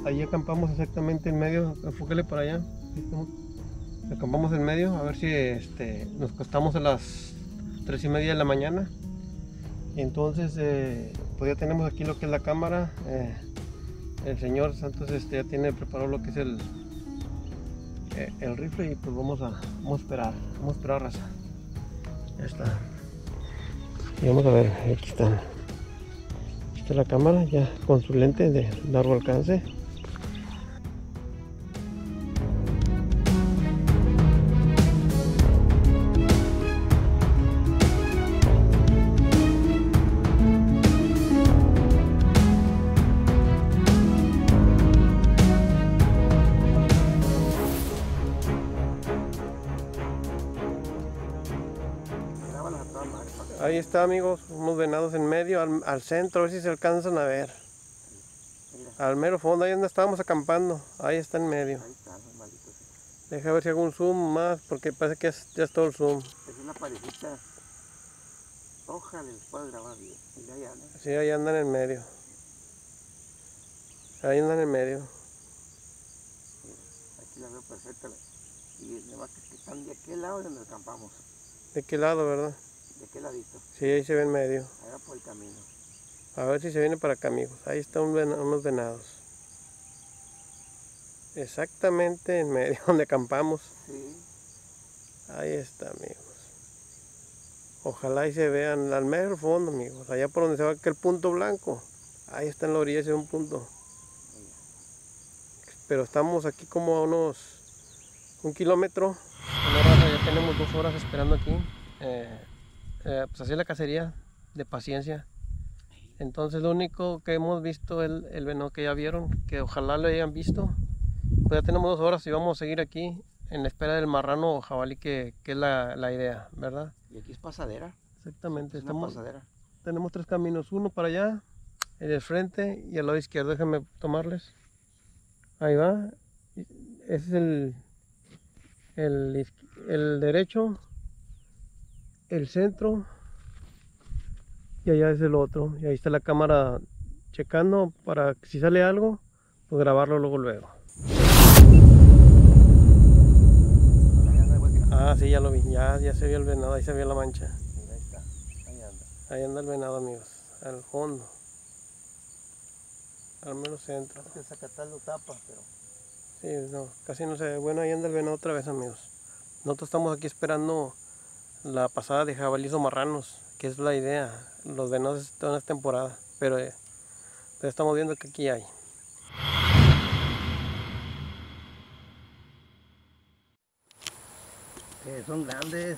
ahí acampamos exactamente en medio, enfócale para allá. Acampamos en medio, a ver si nos acostamos a las 3:30 de la mañana. Y entonces pues ya tenemos aquí lo que es la cámara. El señor Santos ya tiene preparado lo que es el rifle y pues vamos a esperar raza. Ya está. Y vamos a ver, aquí está la cámara ya con su lente de largo alcance. Ahí está, amigos, unos venados en medio, al centro, a ver si se alcanzan a ver. Al mero fondo, ahí donde estábamos acampando, ahí está en medio. Deja ver si hago un zoom más, porque parece que ya es todo el zoom. Es una parejita. Ojalá les pueda grabar bien. Y ahí andan. Sí, ahí andan en medio. Ahí andan en medio. Aquí la veo perfecta. Y además que están de aquel lado donde acampamos. ¿De qué lado, verdad? ¿De qué ladito? Sí, ahí se ve en medio. Allá por el camino. A ver si se viene para acá, amigos. Ahí están unos venados. Exactamente en medio donde acampamos. Sí. Ahí está, amigos. Ojalá y se vean al mero fondo, amigos. Allá por donde se va aquel punto blanco. Ahí está en la orilla ese un punto. Pero estamos aquí como a unos 1 kilómetro. Bueno, ya tenemos 2 horas esperando aquí. Pues así es la cacería de paciencia. Entonces lo único que hemos visto es el venado que ya vieron, que ojalá lo hayan visto. Pues ya tenemos 2 horas y vamos a seguir aquí en la espera del marrano o jabalí, que es la idea, ¿verdad? Y aquí es pasadera. Exactamente, Es una pasadera. tenemos 3 caminos, uno para allá, el del frente y al lado izquierdo. Déjenme tomarles. Ahí va. Ese es el derecho, el centro, y allá es el otro. Y ahí está la cámara checando para que si sale algo, pues grabarlo luego. Ah, sí, ya lo vi, ya se vio el venado, ahí se vio la mancha. Ahí está, ahí anda. Ahí anda el venado, amigos, al fondo, al menos centro. Es que el zacatal lo tapa, pero... Sí, no, casi no se ve. Bueno, ahí anda el venado otra vez, amigos. Nosotros estamos aquí esperando la pasada de jabalíes o marranos, que es la idea. Los venados están en esta temporada, pero estamos viendo que aquí hay. son grandes.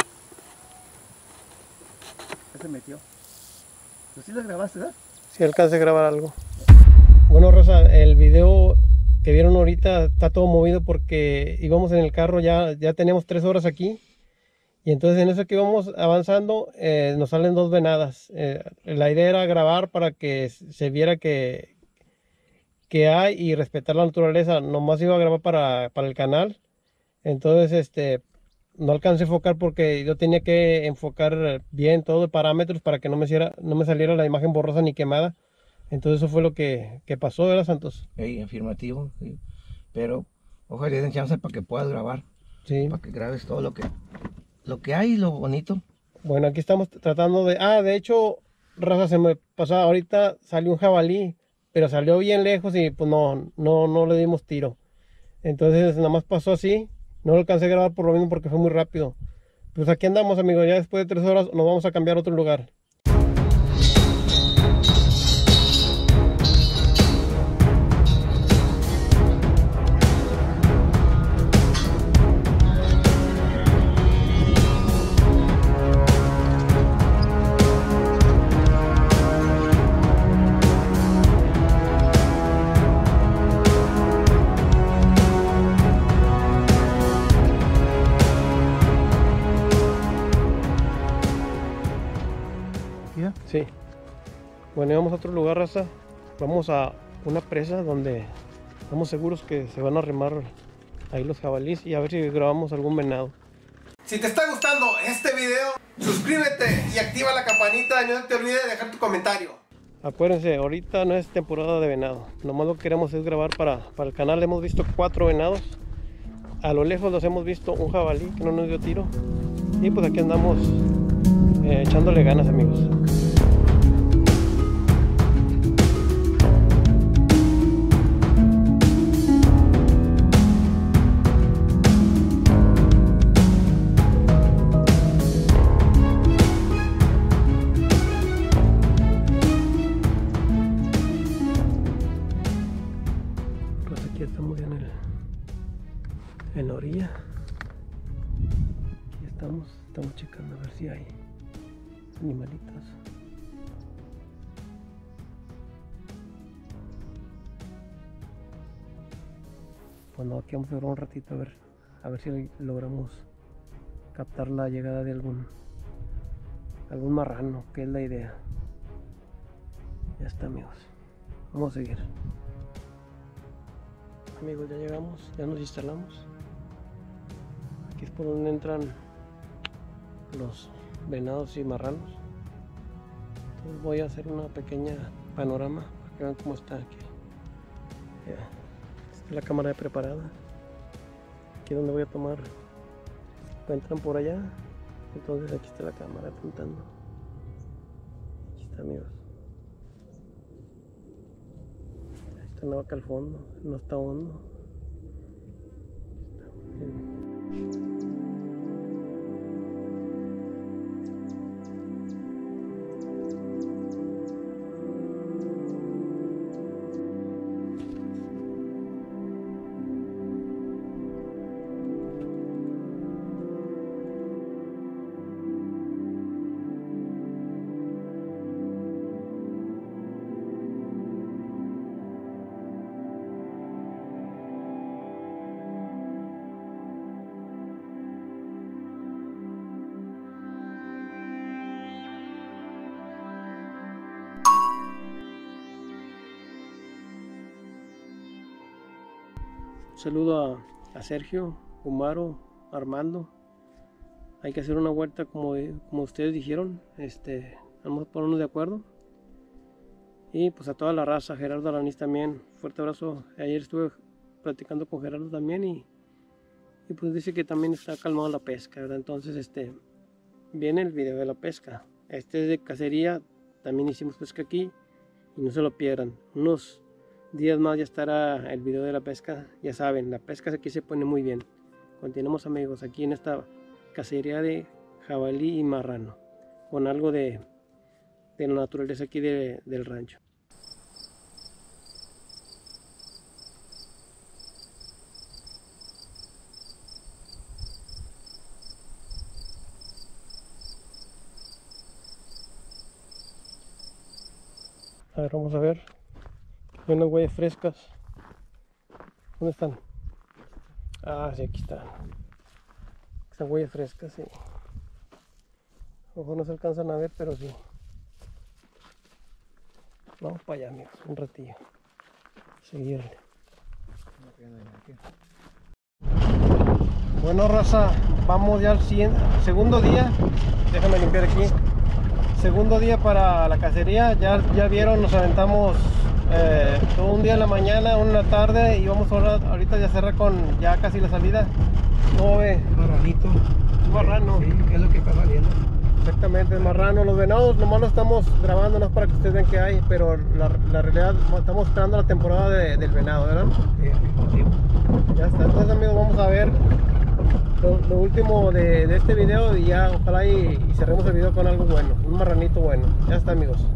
¿Qué se metió? ¿Tú sí las grabaste, verdad? Sí, alcancé a grabar algo. Bueno, raza, el video que vieron ahorita está todo movido porque íbamos en el carro, ya tenemos 3 horas aquí. Y entonces en eso que íbamos avanzando nos salen 2 venadas. La idea era grabar para que se viera que hay y respetar la naturaleza. Nomás iba a grabar para el canal. Entonces no alcancé a enfocar porque yo tenía que enfocar bien todos los parámetros para que no me saliera la imagen borrosa ni quemada. Entonces eso fue lo que pasó, ¿verdad, Santos? Sí, afirmativo, sí. Pero ojalá le den chance para que puedas grabar. Sí. Para que grabes todo lo que hay, lo bonito. Bueno, aquí estamos tratando de hecho, raza, se me pasó, ahorita salió un jabalí, pero salió bien lejos y pues no le dimos tiro. Entonces nada más pasó así, no lo alcancé a grabar por lo mismo porque fue muy rápido. Pues aquí andamos, amigos, ya después de 3 horas nos vamos a cambiar a otro lugar. Sí. Bueno, y vamos a otro lugar, raza. Vamos a una presa donde estamos seguros que se van a arrimar ahí los jabalíes y a ver si grabamos algún venado. Si te está gustando este video, suscríbete y activa la campanita y no te olvides de dejar tu comentario. Acuérdense, ahorita no es temporada de venado. Nomás lo que queremos es grabar para el canal. Hemos visto 4 venados. A lo lejos los hemos visto un jabalí que no nos dio tiro. Y pues aquí andamos echándole ganas, amigos. Estamos en la orilla. Aquí estamos checando a ver si hay animalitos. Bueno, aquí vamos a ver un ratito a ver si logramos captar la llegada de algún marrano, que es la idea. Ya está, amigos, vamos a seguir. Amigos, ya llegamos, ya nos instalamos. Aquí es por donde entran los venados y marranos. Entonces voy a hacer una pequeña panorama para que vean cómo está aquí. Ya, esta es la cámara preparada. Aquí es donde voy a tomar. Entran por allá, entonces aquí está la cámara apuntando. Aquí está, amigos. La vaca al fondo, no está hondo. Saludo a Sergio, Omaro, Armando. Hay que hacer una vuelta como ustedes dijeron. Vamos a ponernos de acuerdo. Y pues a toda la raza, Gerardo Alanís también. Fuerte abrazo. Ayer estuve platicando con Gerardo también y pues dice que también está calmado la pesca, ¿verdad? Entonces viene el video de la pesca. Este es de cacería. También hicimos pesca aquí y no se lo pierdan. Unos días más ya estará el video de la pesca. Ya saben, la pesca aquí se pone muy bien. Continuamos, amigos, aquí en esta cacería de jabalí y marrano, con algo de la naturaleza aquí del rancho. A ver, vamos a ver. Hay unas huellas frescas. ¿Dónde están? Ah, sí, aquí están. Están huellas frescas, sí. A lo mejor no se alcanzan a ver, pero sí. Vamos para allá, amigos, un ratillo. Seguirle. Bueno, raza, vamos ya al segundo día. Déjame limpiar aquí. Segundo día para la cacería. Ya vieron, nos aventamos todo un día en la mañana, una en la tarde, y vamos ahorita ya cerrar con ya casi la salida. ¿Cómo ve? Marranito. Un marrano. Sí, es lo que está saliendo. Exactamente, el marrano. Los venados nomás lo estamos grabando, no es para que ustedes vean que hay, pero la realidad estamos esperando la temporada del venado, ¿verdad? Sí, afirmativo. Ya está. Entonces, amigos, vamos a ver lo último de este video y ya ojalá y cerremos el video con algo bueno, un marranito bueno. Ya está, amigos.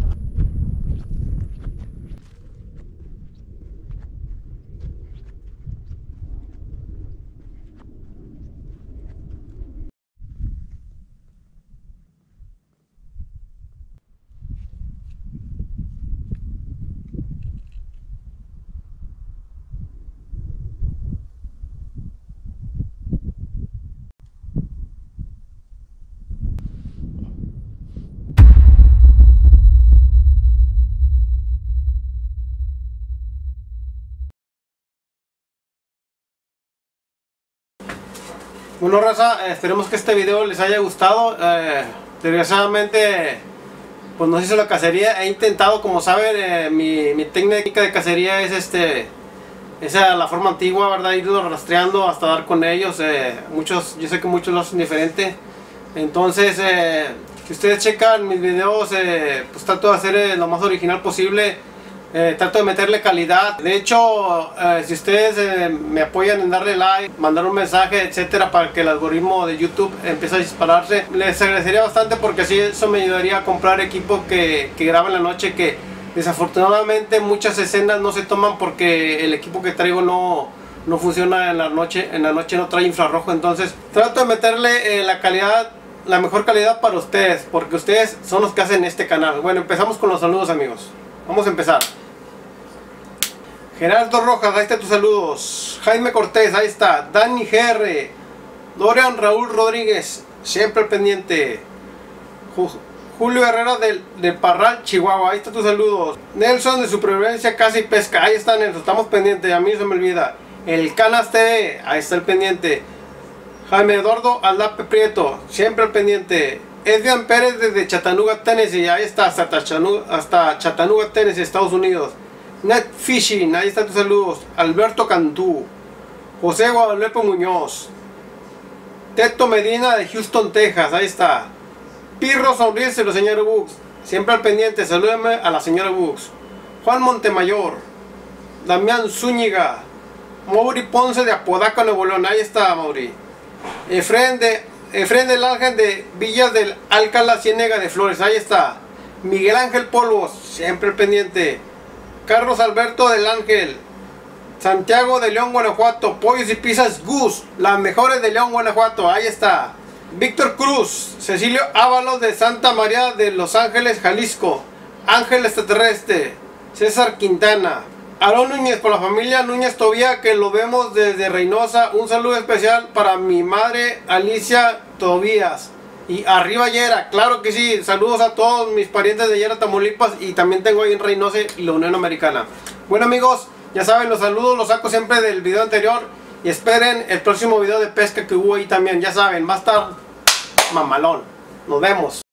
Bueno, raza, esperemos que este video les haya gustado. Desgraciadamente pues no se hizo la cacería. He intentado, como saben, mi técnica de cacería es esa la forma antigua, ¿verdad? Irlos rastreando hasta dar con ellos. Yo sé que muchos lo hacen diferente. Entonces, si ustedes checan mis videos, pues trato de hacer lo más original posible. Trato de meterle calidad. De hecho, si ustedes me apoyan en darle like, mandar un mensaje, etcétera, para que el algoritmo de YouTube empiece a dispararse, les agradecería bastante, porque así eso me ayudaría a comprar equipo que grabe en la noche, que desafortunadamente muchas escenas no se toman porque el equipo que traigo no funciona en la noche. En la noche no trae infrarrojo. Entonces trato de meterle la calidad, la mejor calidad para ustedes, porque ustedes son los que hacen este canal. Bueno, empezamos con los saludos, amigos. Vamos a empezar. Gerardo Rojas, ahí está tus saludos. Jaime Cortés, ahí está. Dani GR. Dorian Raúl Rodríguez, siempre al pendiente. Julio Herrera de Parral, Chihuahua, ahí está tus saludos. Nelson de Supervivencia, Caza y Pesca, ahí está Nelson, estamos pendientes, a mí se me olvida. El Canas TV, ahí está el pendiente. Jaime Eduardo Aldape Prieto, siempre al pendiente. Edvian Pérez desde Chattanooga, Tennessee, ahí está, hasta Chattanooga, Tennessee, Estados Unidos. Net Fishing, ahí están tus saludos. Alberto Cantú. José Guadalupe Muñoz. Teto Medina de Houston, Texas, ahí está. Pirro Sonríese, la señora Bux, siempre al pendiente, salúdame a la señora Bux. Juan Montemayor. Damián Zúñiga. Mauri Ponce de Apodaca, Nuevo León, ahí está Mauri. Efren del Ángel de Villas del Alcalá, Ciénega de Flores, ahí está. Miguel Ángel Polvos, siempre al pendiente. Carlos Alberto del Ángel. Santiago de León, Guanajuato. Pollos y Pizzas Gus, las mejores de León, Guanajuato, ahí está. Víctor Cruz. Cecilio Ábalos de Santa María de Los Ángeles, Jalisco. Ángel Extraterrestre. César Quintana. Aarón Núñez, por la familia Núñez Tobía, que lo vemos desde Reynosa. Un saludo especial para mi madre Alicia Tobías. Y arriba Yera, claro que sí. Saludos a todos mis parientes de Yera, Tamaulipas. Y también tengo ahí en Reynosa y la Unión Americana. Bueno, amigos, ya saben, los saludos los saco siempre del video anterior. Y esperen el próximo video de pesca que hubo ahí también. Ya saben, va a estar mamalón. Nos vemos.